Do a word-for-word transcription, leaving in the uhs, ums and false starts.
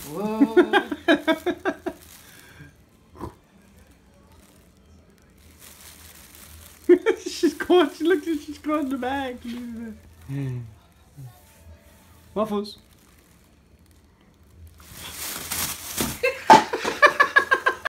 Whoa. She's caught. She looked. She's caught in the bag. Waffles.